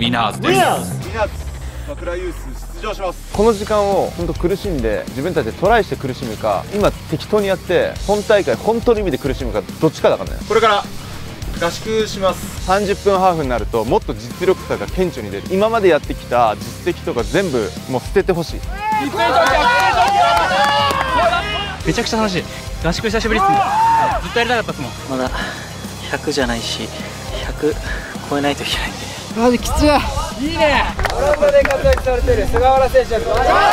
ィナーズです。 桜ユース出場します。 この時間を本当苦しんで自分たちでトライして苦しむか、今適当にやって本大会本当の意味で苦しむか、どっちかだからね。 これから合宿します。 30分ハーフになるともっと実力差が顕著に出る。今までやってきた実績とか全部もう捨ててほしい。 めちゃくちゃ楽しい。合宿久しぶりっすね。ずっとやりたかったっすもん。 まだ100じゃないし100超えないといけないんで。 マジきつい。いいね。 オランダで活躍されている菅原選手です。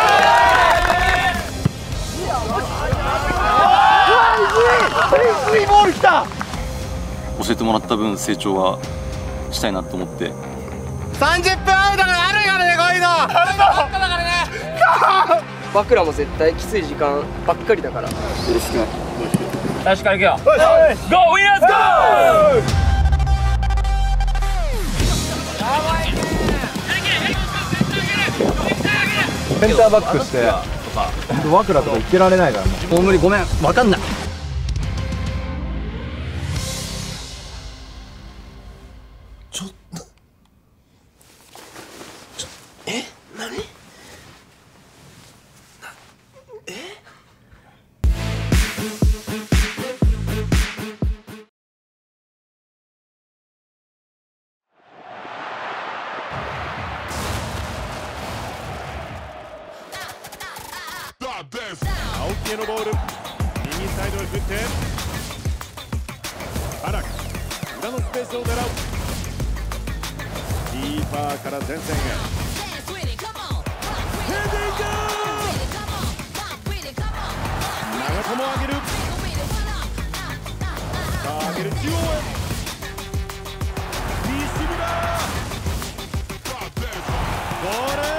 ボールきた。 教えてもらった分成長はしたいなと思って。 30分アウトがあるからね、こういうの。あるの。だからね。 僕らも絶対きつい時間ばっかりだから。 確かに行くよ。ゴーウィナーズゴー。 センターバックしてワクラとか言ってられないからもう。 大無理、ごめん、分かんない。 青木へのボール、右サイドへ振って荒木、裏のスペースを狙う。キーパーから前線へヘディング、長友上げる。さあ上げる、中央へ西村、ゴール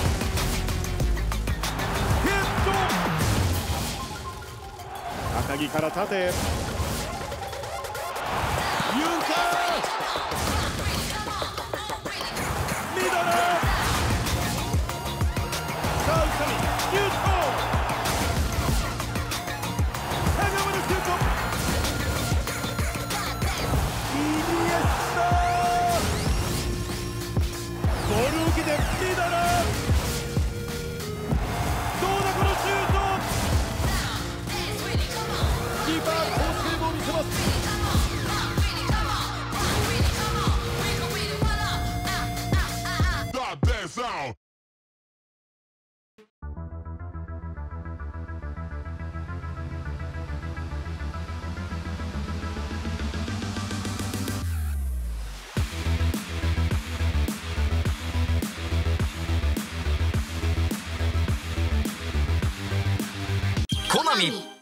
高木から縦へ、ユンカー、ミドル、さあ宇佐美、ユート、香川のシュート、イニエスタ、ボールを受けてミドル、どうだこのシュート。キーパー好セーブを見せます。 コナミ